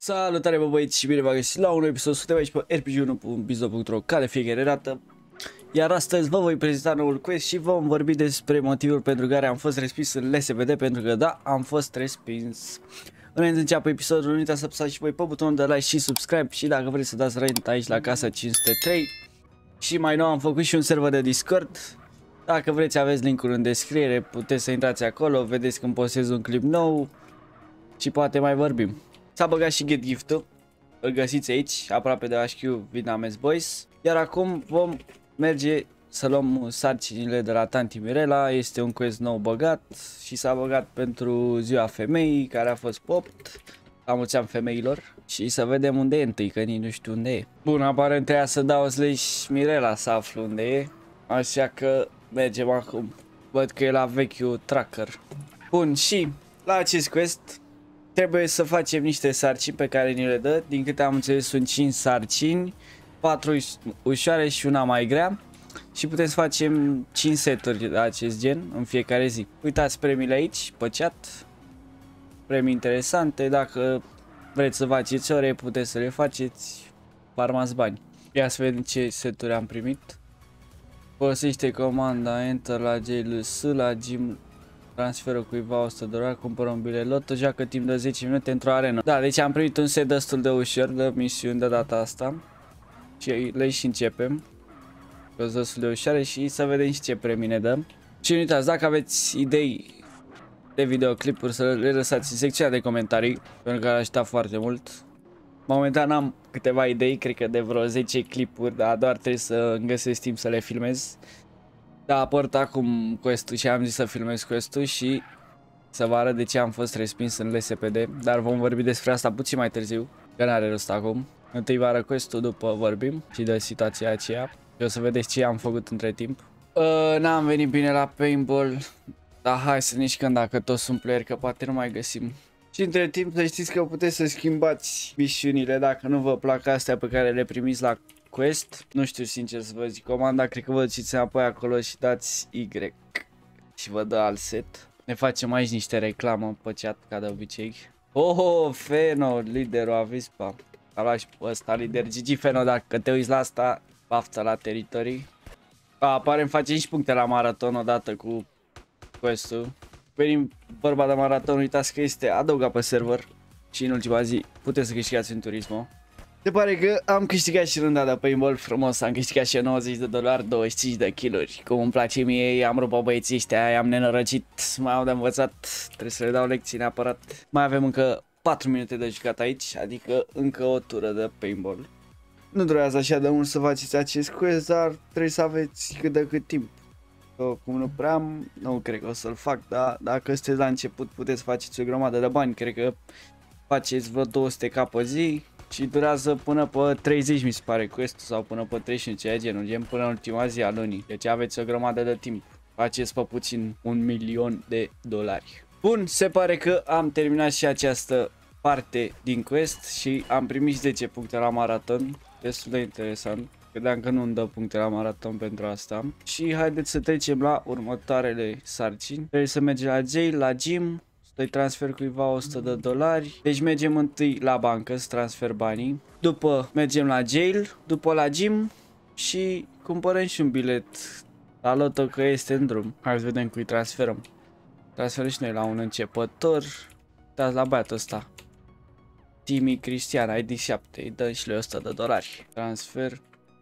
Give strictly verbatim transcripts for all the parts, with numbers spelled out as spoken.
Salutare bă băieți și bine v-am găsit la un nou episod. Suntem aici pe r p g unu punct bizzo punct ro ca de fiecare dată. Iar astăzi vă voi prezenta noul quest și vom vorbi despre motivul pentru care am fost respins în L S P D. Pentru că da, am fost respins. Înainte să înceapă episodul, nu uitați să apăsați și voi pe butonul de like și subscribe. Și dacă vreți să dați rent aici la casa cinci sute trei. Și mai nou am făcut și un server de Discord. Dacă vreți aveți linkul în descriere, puteți să intrați acolo, vedeți când postez un clip nou. Și poate mai vorbim. S-a băgat și Get Gift-ul, îl găsiți aici, aproape de H Q Vietnamese Boys. Iar acum vom merge să luăm sarcinile de la Tanti Mirela. Este un quest nou băgat și s-a băgat pentru ziua femeii care a fost popt. La mulți ani femeilor. Și să vedem unde e întâi, că nici nu știu unde e. Bun, aparent trebuia să dau slash Mirela să aflu unde e. Așa că mergem acum. Văd că e la vechiul tracker. Bun, și la acest quest trebuie să facem niște sarcini pe care ni le dă. Din câte am înțeles sunt cinci sarcini, patru ușoare și una mai grea. Și putem să facem cinci seturi de acest gen în fiecare zi. Uitați premiile aici, pe chat. Premii interesante, dacă vreți să faceți ore, puteți să le faceți. Farmați bani. Ia să vedem ce seturi am primit. Folosește comanda Enter la J L S, la Gym. Transferă cuiva o sută de dolari, cumpără un bilet loto, joacă timp de zece minute într-o arenă. Da, deci am primit un set destul de ușor de misiuni de data asta. Și le și începem. Că destul de ușoare și să vedem și ce premii ne dăm. Și nu uitați, dacă aveți idei de videoclipuri, să le lăsați în secția de comentarii, pentru că ar ajuta foarte mult. Momentan am câteva idei, cred că de vreo zece clipuri, dar doar trebuie să îmi găsesc timp să le filmez. Da, apărt acum quest-ul și am zis să filmez quest-ul și să vă arăt de ce am fost respins în L S P D. Dar vom vorbi despre asta puțin mai târziu, că n-are rost acum. Întâi vă arăt quest-ul, după vorbim și de situația aceea. Și o să vedeți ce am făcut între timp. Uh, N-am venit bine la paintball, dar hai să ne șcăm dacă toți sunt player, că poate nu mai găsim. Și între timp să știți că puteți să schimbați misiunile dacă nu vă plac astea pe care le primiți la quest. Nu știu sincer să vă zic comanda, cred că vă duceți înapoi acolo și dați Y și vă dă alt set. Ne facem aici niște reclamă pe chat ca de obicei. Oh, Feno, liderul Avispa. A luat și pe ăsta lider. G G Feno, dacă te uiți la asta, baftă la teritorii. A, apare, facem și puncte la maraton odată cu quest-ul. Venim vorba de maraton, uitați că este adăugat pe server. Și în ultima zi puteți să câștigați în Turismo. Se pare că am câștigat și rânda de paintball frumos, am câștigat și nouăzeci de dolari, douăzeci și cinci de kilori. Cum îmi place mie, am rupt băieții ăștia, i-am nenorăcit, mai au de învățat, trebuie să le dau lecții neapărat. Mai avem încă patru minute de jucat aici, adică încă o tură de paintball. Nu durează așa de mult să faceți acest quest, dar trebuie să aveți cât de cât timp. Că, cum nu prea am, nu cred că o să-l fac, dar dacă sunteți la început puteți să faceți o grămadă de bani, cred că faceți vreo două sute K pe zi. Și durează până pe treizeci mi se pare quest-ul sau până pe treizeci și unu, ceea genul, gen până în ultima zi a lunii. Deci aveți o grămadă de timp. Faceți pe puțin un milion de dolari. Bun, se pare că am terminat și această parte din quest și am primit zece puncte la maraton. Destul de interesant. Credeam că nu îmi dă puncte la maraton pentru asta. Și haideți să trecem la următoarele sarcini. Trebuie să mergem la jail, la gym. Să-i transfer cuiva o sută de dolari. Deci mergem întâi la bancă să transfer banii. După mergem la jail. După la gym. Și cumpărăm și un bilet la loto, că este în drum. Hai să vedem cui transferăm. Transferăm și noi la un începător. Dați la băiatul ăsta, Timi Cristian, I D șapte. Îi dăm și lui o sută de dolari. Transfer.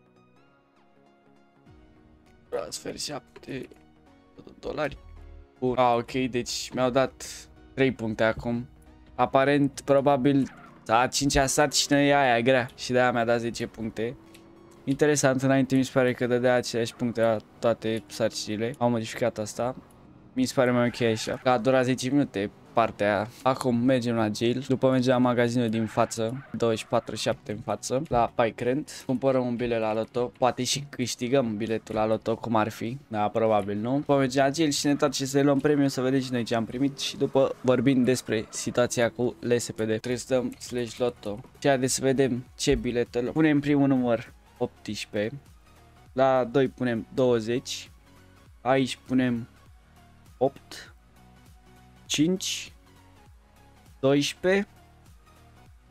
Transfer șapte de dolari. Bun. Ah, ok, deci mi-au dat trei puncte acum. Aparent, probabil, a cincea sarcină e aia grea și de-aia mi-a dat zece puncte. Interesant, înainte mi se pare că dădea aceleași puncte la toate sarcinile. Am modificat asta. Mi se pare mai ok așa. Că a durat zece minute partea aia. Acum mergem la jail. După mergem la magazinul din față, douăzeci și patru șapte în față, la Pike Rent. Cumpărăm un bilet la loto. Poate și câștigăm biletul la loto, cum ar fi. Da, probabil nu. După mergem la jail și ne întoarcem să luăm premiu, să vedem și noi ce am primit. Și după vorbim despre situația cu L S P D. Trebuie să dăm slash loto. Și haideți să vedem ce bilete luăm. Punem primul număr optsprezece. La doi punem douăzeci. Aici punem opt, cinci, doisprezece,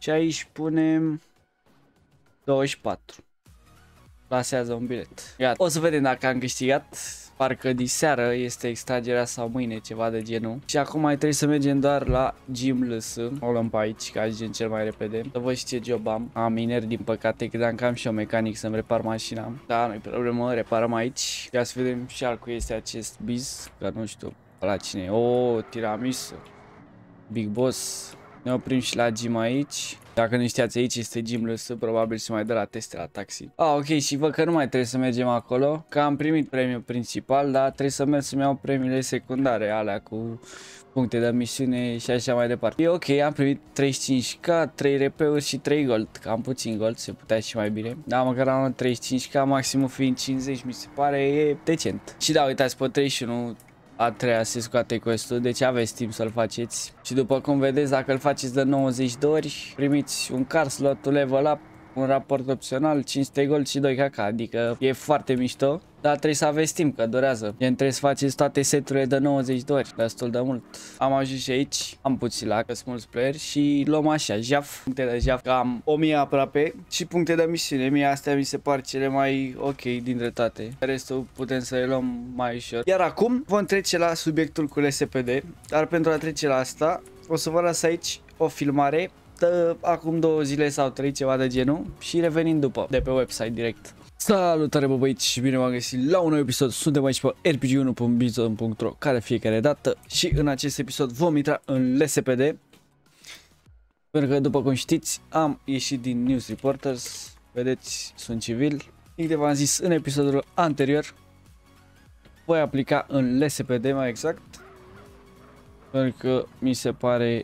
Și aici punem douăzeci și patru. Plasează un bilet. Iată. O să vedem dacă am câștigat. Parcă diseară este extragerea sau mâine, ceva de genul. Și acum mai trebuie să mergem doar la Gym L S. O luăm pe aici, ca ajungem cel mai repede. Să văd și ce job am. Am miner, din păcate, credeam că am și eu mecanic să-mi repar mașina. Da, nu-i problemă, reparăm aici. Ia să vedem și al cui este acest biz. Că nu știu la cine e. O, tiramisu. Big Boss. Ne oprim și la gym aici. Dacă nu știați, aici este Gym L S, probabil se mai dă la teste la taxi. Ah, ok, și văd că nu mai trebuie să mergem acolo, că am primit premiul principal, dar trebuie să merg să-mi iau premiile secundare, alea cu puncte de misiune și așa mai departe. E ok, am primit treizeci și cinci K, trei R P-uri și trei gold, că am puțin gold, se putea și mai bine. Da, măcar am treizeci și cinci K, maximul fiind cincizeci, mi se pare e decent. Și da, uitați, pe treizeci și unu a treia se scoate quest-ul, deci aveți timp să-l faceți. Și după cum vedeți, dacă îl faceți de nouăzeci de ori, primiți un car slot, un level up, un raport opțional, cinci sute gold și doi K K, adică e foarte mișto. Dar trebuie să aveți timp, că durează. Gen, trebuie să faceți toate seturile de nouăzeci de ori, destul de mult. Am ajuns și aici, am puțin la, că sunt mulți player și luăm așa, jaf, puncte de jaf, că am o mie aproape și puncte de misiune. Mie astea mi se par cele mai ok dintre toate. Restul putem să le luăm mai ușor. Iar acum vom trece la subiectul cu L S P D, dar pentru a trece la asta, o să vă las aici o filmare de acum două zile sau trei, ceva de genul, și revenim după, de pe website direct. Salutare, bă, băieți, și bine v-am găsit la un nou episod. Suntem aici pe R P G unu punct bizon punct ro, care fiecare dată, și în acest episod vom intra în L S P D. Pentru că, după cum știți, am ieșit din News Reporters. Vedeți, sunt civil. Din v-am zis în episodul anterior, voi aplica în L S P D, mai exact, pentru că mi se pare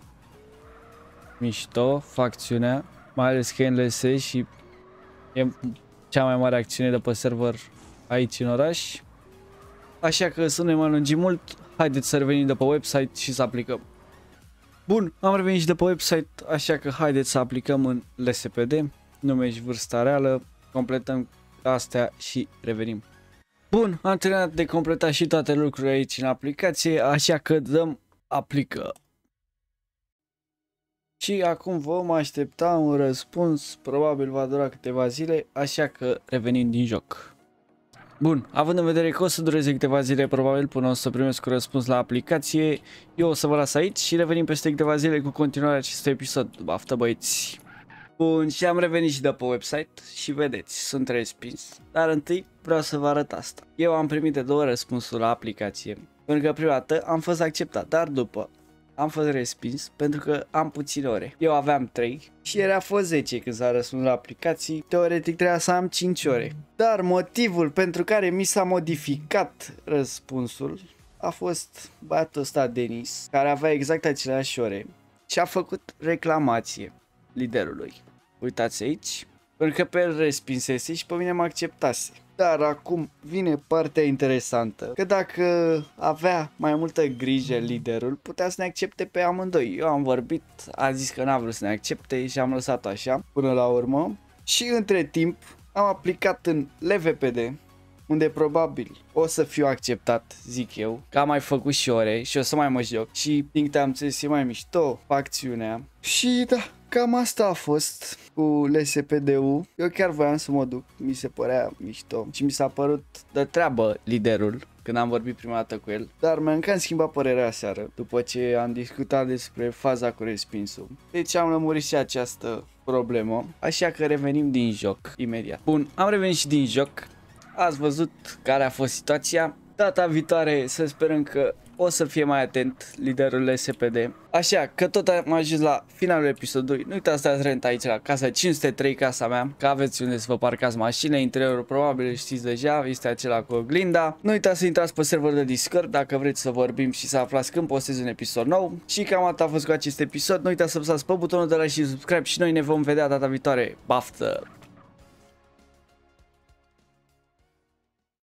mișto facțiunea, mai ales că e în L S și e cea mai mare acțiune de pe server aici în oraș. Așa că să nu ne mai lungim mult, haideți să revenim de pe website și să aplicăm. Bun, am revenit și de pe website, așa că haideți să aplicăm în L S P D, nume și vârsta reală, completăm astea și revenim. Bun, am terminat de completat și toate lucrurile aici în aplicație, așa că dăm aplică. Și acum vom aștepta un răspuns, probabil va dura câteva zile, așa că revenim din joc. Bun, având în vedere că o să dureze câteva zile probabil până o să primesc un răspuns la aplicație, eu o să vă las aici și revenim peste câteva zile cu continuarea acestui episod. Baftă, băieți! Bun, și am revenit și de pe website și vedeți, sunt respins, dar întâi vreau să vă arăt asta. Eu am primit de două răspunsuri la aplicație, pentru că prima dată am fost acceptat, dar după am fost respins pentru că am puține ore. Eu aveam trei și era fost zece când s-a răspuns la aplicații. Teoretic trebuia să am cinci ore. Dar motivul pentru care mi s-a modificat răspunsul a fost băiatul ăsta Denis, care avea exact aceleași ore și a făcut reclamație liderului. Uitați aici, pentru că pe el respinsese și pe mine mă acceptase. Dar acum vine partea interesantă, că dacă avea mai multă grijă liderul, putea să ne accepte pe amândoi. Eu am vorbit, a zis că n-a vrut să ne accepte și am lăsat așa până la urmă. Și între timp am aplicat în L V P D, unde probabil o să fiu acceptat, zic eu, că am mai făcut și ore și o să mai mă joc. Și din câte am înțeles e mai mișto facțiunea. Și da, cam asta a fost cu L S P D-ul. Eu chiar voiam să mă duc, mi se părea mișto și mi s-a părut de treabă liderul când am vorbit prima dată cu el. Dar mi-am cam schimbat părerea seară după ce am discutat despre faza cu respinsul. Deci am lămurit și această problemă, așa că revenim din joc imediat. Bun, am revenit și din joc. Ați văzut care a fost situația. Data viitoare să sperăm că o să fie mai atent liderul L S P D. Așa că tot am ajuns la finalul episodului. Nu uitați să dați rent aici la casa cinci sute trei, casa mea, că aveți unde să vă parcați mașinile. Interiorul probabil știți deja, este acela cu oglinda. Nu uitați să intrați pe serverul de Discord dacă vreți să vorbim și să aflați când postez un episod nou. Și cam atât a fost cu acest episod. Nu uitați să apăsați pe butonul de like și subscribe și noi ne vom vedea data viitoare. Baftă!